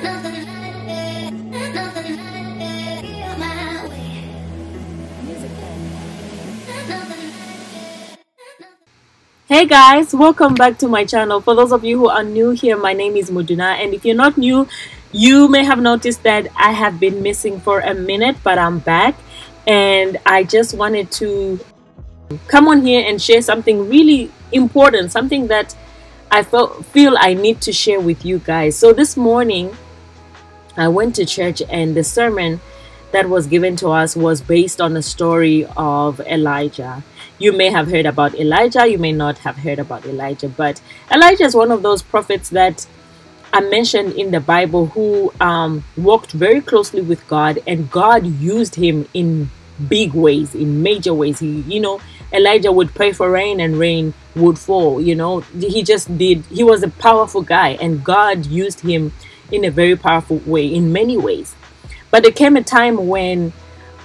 Hey guys, welcome back to my channel. For those of you who are new here, my name is Muduna, and if you're not new, you may have noticed that I have been missing for a minute, but I'm back, and I just wanted to come on here and share something really important, something that I feel I need to share with you guys. So this morning I went to church, and the sermon that was given to us was based on the story of Elijah. You may have heard about Elijah, you may not have heard about Elijah, but Elijah is one of those prophets that are mentioned in the Bible who walked very closely with God, and God used him in big ways, in major ways. Elijah would pray for rain and rain would fall. He was a powerful guy, and God used him in a very powerful way, in many ways. But there came a time when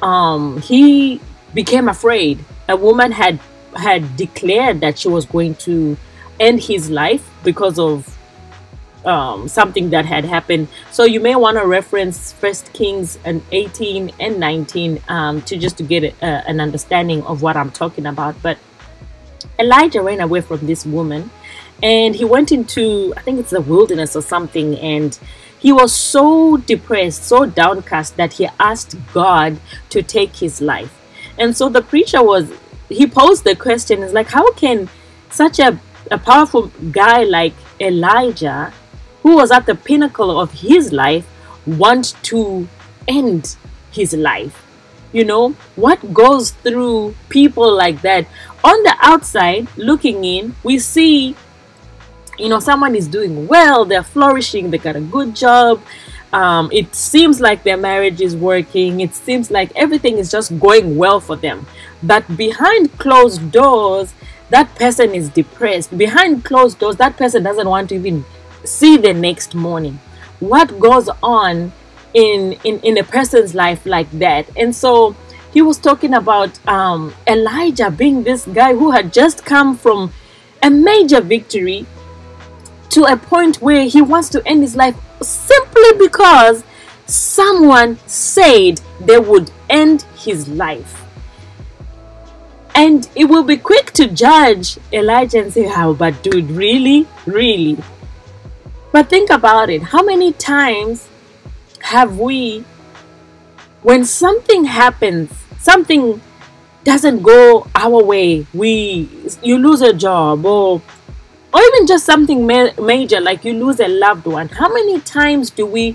he became afraid. A woman had declared that she was going to end his life because of something that had happened. So you may want to reference 1 Kings 18 and 19 to get an understanding of what I'm talking about. But Elijah ran away from this woman, and he went into, I think it's the wilderness or something, and he was so depressed, so downcast, that he asked God to take his life. And so the preacher posed the question, is like, how can such a powerful guy like Elijah, who was at the pinnacle of his life, want to end his life? What goes through people like that? On the outside, looking in, we see, someone is doing well, they're flourishing, they got a good job. It seems like their marriage is working. It seems like everything is just going well for them. But behind closed doors, that person is depressed. Behind closed doors, that person doesn't want to even see the next morning. What goes on in a person's life like that? And so he was talking about Elijah being this guy who had just come from a major victory to a point where he wants to end his life simply because someone said they would end his life. And it will be quick to judge Elijah and say, "Oh, but dude, really? Really?" But think about it. How many times have we, when something happens, something doesn't go our way, you lose a job, or even just something major, like you lose a loved one, how many times do we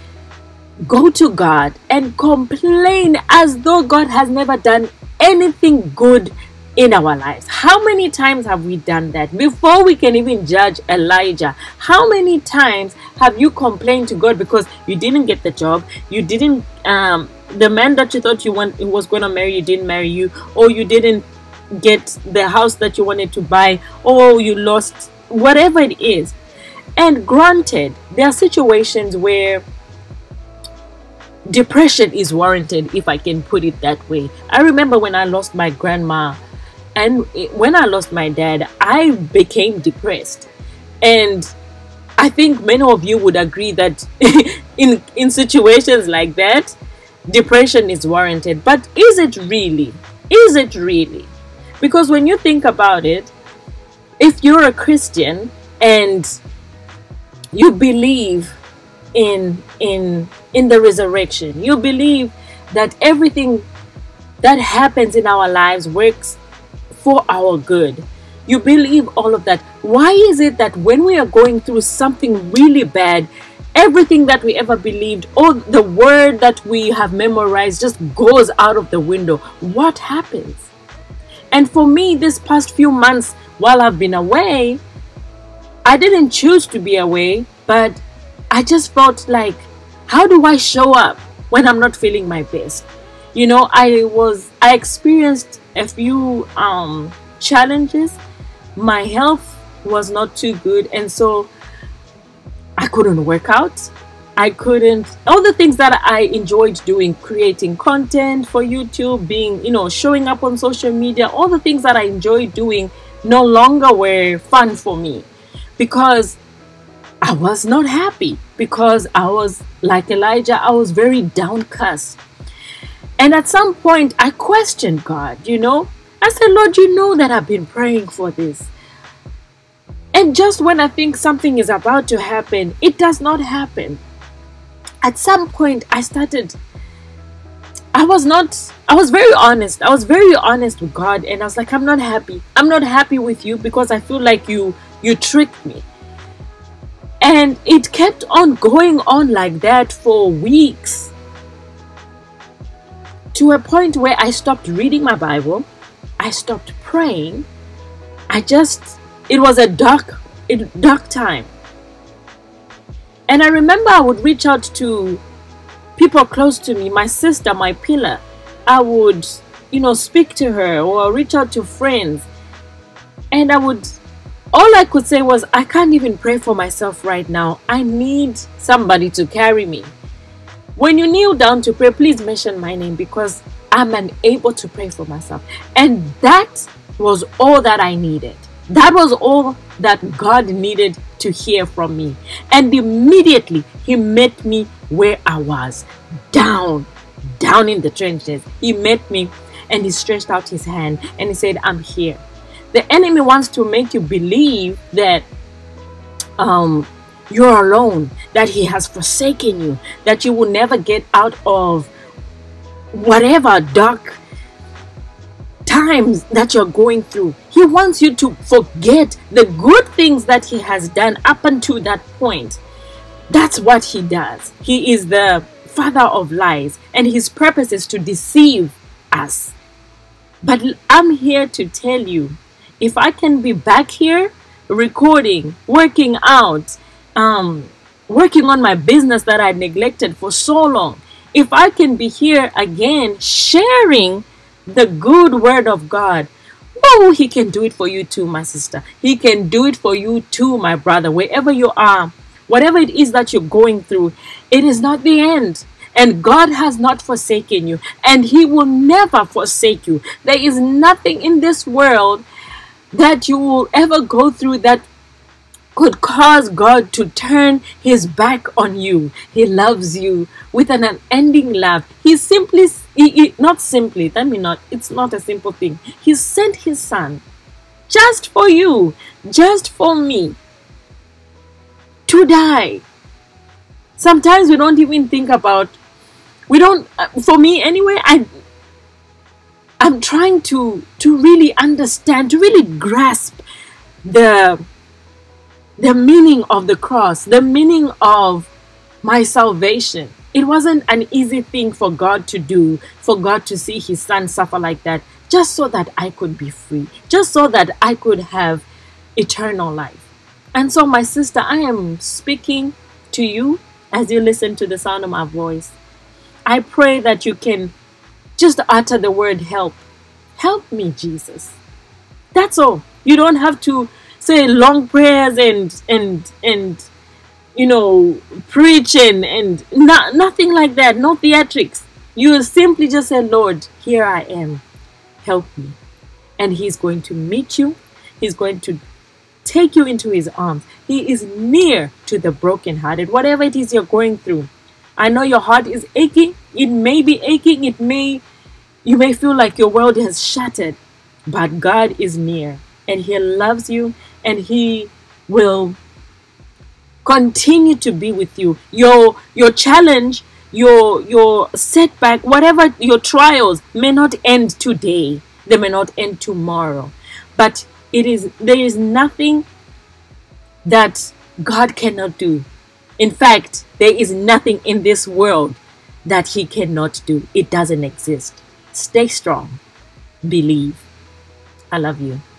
go to God and complain as though God has never done anything good in our lives? How many times have we done that before we can even judge Elijah? How many times have you complained to God because you didn't get the job, you didn't the man that you thought you was going to marry you didn't marry you, or you didn't get the house that you wanted to buy, or you lost whatever it is? And granted, there are situations where depression is warranted, if I can put it that way. I remember when I lost my grandma, and when I lost my dad, I became depressed. And I think many of you would agree that in situations like that, depression is warranted. But is it really? Is it really? Because when you think about it, if you're a Christian and you believe in the resurrection, you believe that everything that happens in our lives works for our good, you believe all of that, why is it that when we are going through something really bad, everything that we ever believed, or the word that we have memorized, just goes out of the window? What happens? And for me, this past few months while I've been away, I didn't choose to be away, but I just felt like, how do I show up when I'm not feeling my best? I experienced a few challenges. My health was not too good, and so I couldn't work out. I couldn't, all the things that I enjoyed doing, creating content for YouTube, being, showing up on social media, all the things that I enjoyed doing no longer were fun for me, because I was not happy because I was like Elijah. I was very downcast. And at some point, I questioned God, I said, Lord, you know that I've been praying for this. And just when I think something is about to happen, it does not happen. At some point, I was very honest. I was very honest with God. And I was like, I'm not happy. I'm not happy with you because I feel like you tricked me. And it kept on going on like that for weeks. To a point where I stopped reading my Bible. I stopped praying. It was a dark time. And I remember I would reach out to people close to me, my sister, my pillar. I would, speak to her or reach out to friends. And all I could say was, I can't even pray for myself right now. I need somebody to carry me. When you kneel down to pray, please mention my name because I'm unable to pray for myself. And that was all that I needed. That was all that God needed to hear from me. And immediately He met me where I was, down in the trenches. He met me and He stretched out His hand and He said, I'm here. The enemy wants to make you believe that you're alone, that He has forsaken you, that you will never get out of whatever dark times that you're going through. He wants you to forget the good things that He has done up until that point. That's what He does. He is the father of lies, and His purpose is to deceive us. But I'm here to tell you, if I can be back here recording, working out, working on my business that I neglected for so long, if I can be here again sharing the good word of God, oh, He can do it for you too, my sister. He can do it for you too, my brother. Wherever you are, whatever it is that you're going through, it is not the end. And God has not forsaken you, and He will never forsake you. There is nothing in this world that you will ever go through that could cause God to turn His back on you. He loves you with an unending love. It's not a simple thing. He sent His Son just for you, just for me, to die. Sometimes we don't even think about, for me anyway, I'm trying to really understand, to really grasp the meaning of the cross, the meaning of my salvation. It wasn't an easy thing for God to do, for God to see His Son suffer like that, just so that I could be free, just so that I could have eternal life. And so, my sister, I am speaking to you as you listen to the sound of my voice. I pray that you can just utter the word help. Help me, Jesus. That's all. You don't have to say long prayers and preach and nothing like that. No theatrics. You will simply just say, Lord, here I am. Help me. And He's going to meet you. He's going to take you into His arms. He is near to the brokenhearted. Whatever it is you're going through, I know your heart is aching. It may be aching. You may feel like your world has shattered, but God is near and He loves you, and He will continue to be with you. Your challenge, your setback, whatever your trials may not end today. They may not end tomorrow, but there is nothing that God cannot do. In fact, there is nothing in this world that He cannot do. It doesn't exist. Stay strong. Believe. I love you.